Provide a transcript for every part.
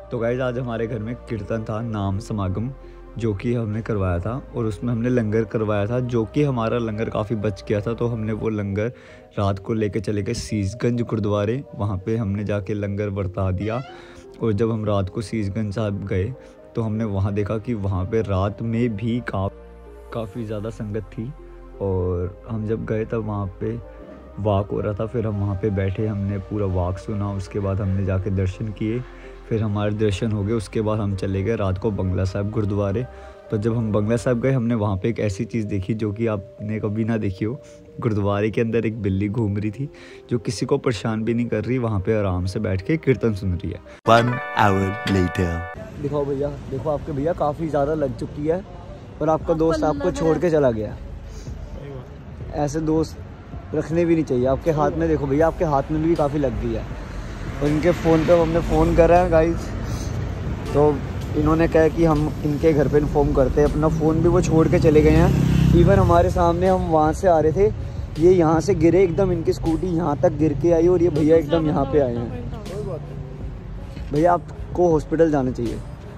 तो गाइस आज हमारे घर में कीर्तन था, नाम समागम, जो कि हमने करवाया था और उसमें हमने लंगर करवाया था, जो कि हमारा लंगर काफ़ी बच गया था। तो हमने वो लंगर रात को लेके चले गए सीसगंज गुरुद्वारे, वहाँ पे हमने जाके लंगर बरता दिया। और जब हम रात को सीसगंज साहब गए तो हमने वहाँ देखा कि वहाँ पे रात में भी काफ़ी ज़्यादा संगत थी। और हम जब गए तब वहाँ पे वाक हो रहा था, फिर हम वहाँ पे बैठे, हमने पूरा वाक सुना। उसके बाद हमने जाके दर्शन किए, फिर हमारे दर्शन हो गए। उसके बाद हम चले गए रात को बंगला साहिब गुरुद्वारे। तो जब हम बंगला साहिब गए हमने वहाँ पे एक ऐसी चीज़ देखी जो कि आपने कभी ना देखी हो। गुरुद्वारे के अंदर एक बिल्ली घूम रही थी जो किसी को परेशान भी नहीं कर रही, वहाँ पे आराम से बैठ के कीर्तन सुन रही है। 1 hour later। दिखाओ भैया, देखो आपके भैया काफ़ी ज़्यादा लग चुकी है और आपका दोस्त आपको छोड़ के चला गया। ऐसे दोस्त रखने भी नहीं चाहिए। आपके हाथ में देखो भैया, आपके हाथ में भी काफ़ी लग गई है। और इनके फ़ोन पे हमने फ़ोन करा है गाइस, तो इन्होंने कहा कि हम इनके घर पे इन्फॉर्म करते हैं। अपना फ़ोन भी वो छोड़ के चले गए हैं। इवन हमारे सामने, हम वहाँ से आ रहे थे, ये यहाँ से गिरे एकदम, इनकी स्कूटी यहाँ तक गिर के आई और ये भैया एकदम यहाँ पे आए हैं। भैया आपको हॉस्पिटल जाना चाहिए।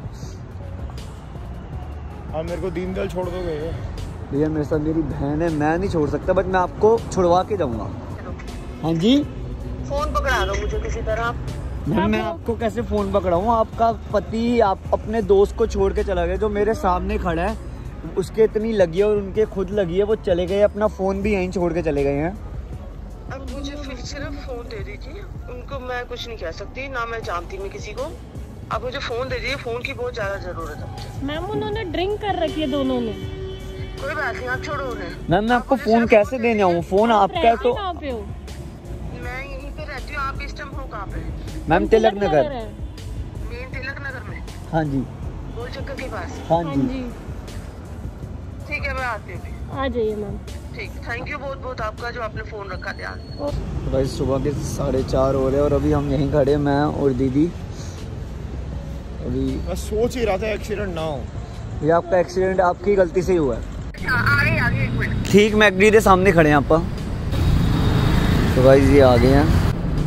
आप मेरे को दीनदयाल छोड़ दोगे? भैया मेरे साथ मेरी बहन है, मैं नहीं छोड़ सकता, बट मैं आपको छुड़वा के जाऊँगा। हाँ जी, फोन पकड़ा दो मुझे किसी तरह। मैम मैं आपको कैसे फ़ोन पकड़ाऊँ? आपका पति आप अपने दोस्त को छोड़ के चला गया जो मेरे सामने खड़ा है, उसके इतनी लगी है और उनके खुद लगी है, वो चले गए, अपना फ़ोन भी यहीं छोड़ के चले गए हैं। अब मुझे फिर सिर्फ फोन दे दीजिए, उनको मैं कुछ नहीं कह सकती, ना मैं जानती मैं किसी को। आप मुझे फोन दे दीजिए, फोन की बहुत ज्यादा जरूरत है मुझे। मैम उन्होंने ड्रिंक कर रखी है दोनों ने। कोई बात नहीं, आप छोड़ो उन्हें। मैम मैं आपको फ़ोन कैसे देने आऊँ? फ़ोन आपका है तो। कहाँ पे हो? मैं यहीं पे रहती हूँ। आप इस टाइम हो कहाँ पे? मैम तिलक नगर। मेन तिलक नगर में? हाँ जी। गोल चक्कर के पास? हाँ हाँ जी। जी, ठीक है, मैं आती हूँ। आ जाइए मैम। ठीक, थैंक यू बहुत बहुत आपका जो आपने फोन रखा ध्यान। भाई सुबह के 4:30 हो रहे हैं और अभी हम यहीं खड़े, मैं और दीदी। अभी मैं सोच ही रहा था एक्सीडेंट ना हो। ये आपका एक्सीडेंट आपकी गलती से ही हुआ है। आगे 1 मिनट। ठीक, मैकडी के सामने खड़े हैं आप। तो भाई ये आ गए हैं।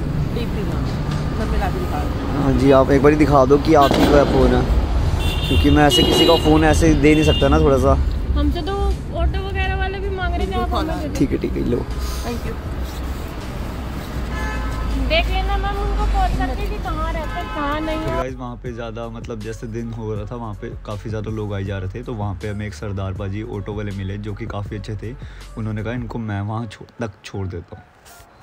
हाँ जी, आप एक बार दिखा दो कि आप ही का फ़ोन है, क्योंकि मैं ऐसे किसी का फ़ोन ऐसे दे नहीं सकता ना। थोड़ा सा हमसे तो ऑटो वगैरह वाले भी मांग रहे थे, आप हमें दे दो। ठीक है लो। Thank you. देख लेना मैम उनको कॉल करके कि कहाँ रहते हैं कहाँ नहीं है। गाइस वहाँ पे ज़्यादा मतलब जैसे दिन हो रहा था, वहाँ पे काफ़ी ज़्यादा लोग आए जा रहे थे। तो वहाँ पे हमें एक सरदार बाजी ऑटो वाले मिले जो कि काफ़ी अच्छे थे। उन्होंने कहा इनको मैं वहाँ तक छोड़ देता हूँ।